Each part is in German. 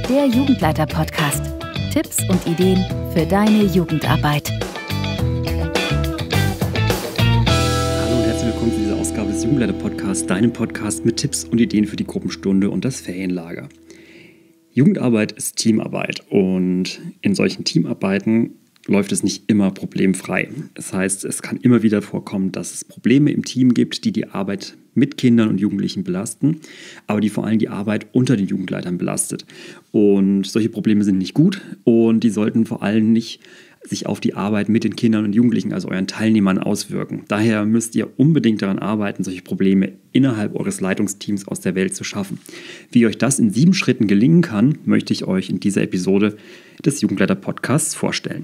der Jugendleiter-Podcast. Tipps und Ideen für deine Jugendarbeit. Hallo und herzlich willkommen zu dieser Ausgabe des Jugendleiter-Podcasts, deinem Podcast mit Tipps und Ideen für die Gruppenstunde und das Ferienlager. Jugendarbeit ist Teamarbeit und in solchen Teamarbeiten läuft es nicht immer problemfrei. Das heißt, es kann immer wieder vorkommen, dass es Probleme im Team gibt, die die Arbeit mit Kindern und Jugendlichen belasten, aber die vor allem die Arbeit unter den Jugendleitern belastet. Und solche Probleme sind nicht gut und die sollten vor allem nicht sich auf die Arbeit mit den Kindern und Jugendlichen, also euren Teilnehmern, auswirken. Daher müsst ihr unbedingt daran arbeiten, solche Probleme innerhalb eures Leitungsteams aus der Welt zu schaffen. Wie euch das in 7 Schritten gelingen kann, möchte ich euch in dieser Episode des Jugendleiter-Podcasts vorstellen.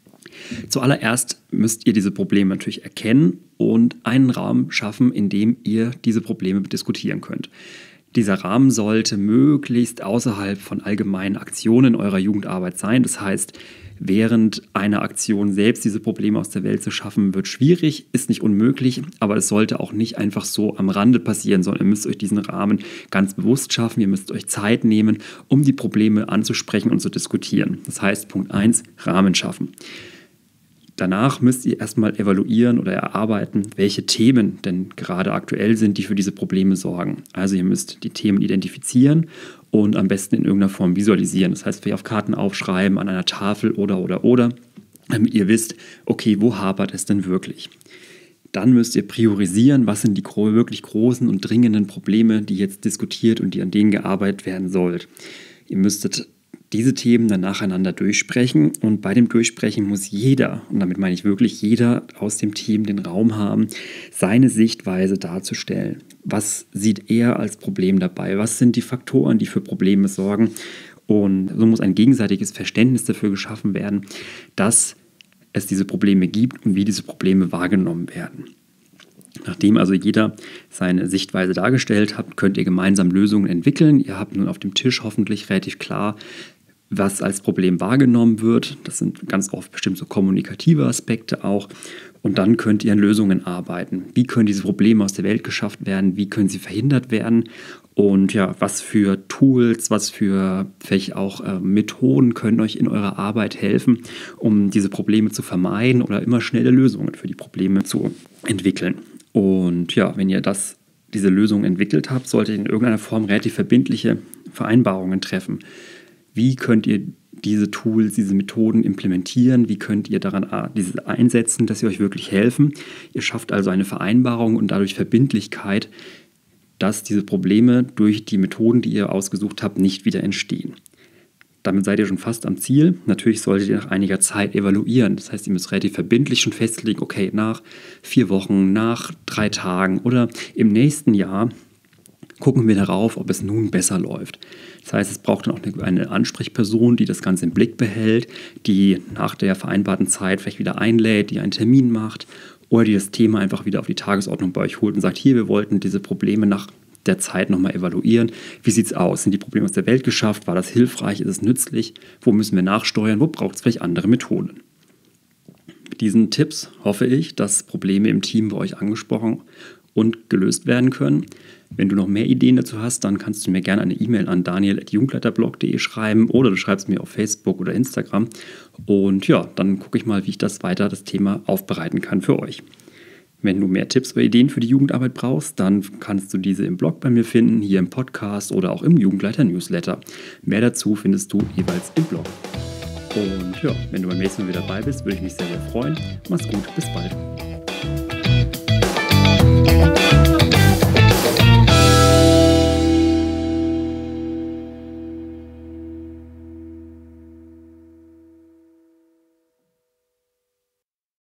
Zuallererst müsst ihr diese Probleme natürlich erkennen und einen Rahmen schaffen, in dem ihr diese Probleme diskutieren könnt. Dieser Rahmen sollte möglichst außerhalb von allgemeinen Aktionen eurer Jugendarbeit sein. Das heißt, während einer Aktion selbst diese Probleme aus der Welt zu schaffen, wird schwierig, ist nicht unmöglich, aber es sollte auch nicht einfach so am Rande passieren, sondern ihr müsst euch diesen Rahmen ganz bewusst schaffen, ihr müsst euch Zeit nehmen, um die Probleme anzusprechen und zu diskutieren. Das heißt, Punkt 1, Rahmen schaffen. Danach müsst ihr erstmal evaluieren oder erarbeiten, welche Themen denn gerade aktuell sind, die für diese Probleme sorgen. Also ihr müsst die Themen identifizieren und am besten in irgendeiner Form visualisieren. Das heißt, vielleicht auf Karten aufschreiben, an einer Tafel oder, damit ihr wisst, okay, wo hapert es denn wirklich? Dann müsst ihr priorisieren, was sind die wirklich großen und dringenden Probleme, die jetzt diskutiert und an denen gearbeitet werden soll. Ihr müsstet diese Themen dann nacheinander durchsprechen und bei dem Durchsprechen muss jeder, und damit meine ich wirklich jeder aus dem Team, den Raum haben, seine Sichtweise darzustellen. Was sieht er als Problem dabei? Was sind die Faktoren, die für Probleme sorgen? Und so muss ein gegenseitiges Verständnis dafür geschaffen werden, dass es diese Probleme gibt und wie diese Probleme wahrgenommen werden. Nachdem also jeder seine Sichtweise dargestellt hat, könnt ihr gemeinsam Lösungen entwickeln. Ihr habt nun auf dem Tisch hoffentlich relativ klar, was als Problem wahrgenommen wird. Das sind ganz oft bestimmt so kommunikative Aspekte auch. Und dann könnt ihr an Lösungen arbeiten. Wie können diese Probleme aus der Welt geschafft werden? Wie können sie verhindert werden? Und ja, was für Tools, welche auch Methoden können euch in eurer Arbeit helfen, um diese Probleme zu vermeiden oder immer schnelle Lösungen für die Probleme zu entwickeln? Und ja, wenn ihr diese Lösung entwickelt habt, solltet ihr in irgendeiner Form relativ verbindliche Vereinbarungen treffen. Wie könnt ihr diese Tools, diese Methoden implementieren? Wie könnt ihr diese einsetzen, dass sie euch wirklich helfen? Ihr schafft also eine Vereinbarung und dadurch Verbindlichkeit, dass diese Probleme durch die Methoden, die ihr ausgesucht habt, nicht wieder entstehen. Damit seid ihr schon fast am Ziel. Natürlich solltet ihr nach einiger Zeit evaluieren. Das heißt, ihr müsst relativ verbindlich schon festlegen, okay, nach 4 Wochen, nach 3 Tagen oder im nächsten Jahr gucken wir darauf, ob es nun besser läuft. Das heißt, es braucht dann auch eine Ansprechperson, die das Ganze im Blick behält, die nach der vereinbarten Zeit vielleicht wieder einlädt, die einen Termin macht oder die das Thema einfach wieder auf die Tagesordnung bei euch holt und sagt, hier, wir wollten diese Probleme nach der Zeit nochmal evaluieren. Wie sieht es aus? Sind die Probleme aus der Welt geschafft? War das hilfreich? Ist es nützlich? Wo müssen wir nachsteuern? Wo braucht es vielleicht andere Methoden? Mit diesen Tipps hoffe ich, dass Probleme im Team bei euch angesprochen und gelöst werden können. Wenn du noch mehr Ideen dazu hast, dann kannst du mir gerne eine E-Mail an daniel@jugendleiterblog.de schreiben oder du schreibst mir auf Facebook oder Instagram. Und ja, dann gucke ich mal, wie ich das Thema aufbereiten kann für euch. Wenn du mehr Tipps oder Ideen für die Jugendarbeit brauchst, dann kannst du diese im Blog bei mir finden, hier im Podcast oder auch im Jugendleiter-Newsletter. Mehr dazu findest du jeweils im Blog. Und ja, wenn du beim nächsten Mal wieder dabei bist, würde ich mich sehr, sehr freuen. Mach's gut, bis bald.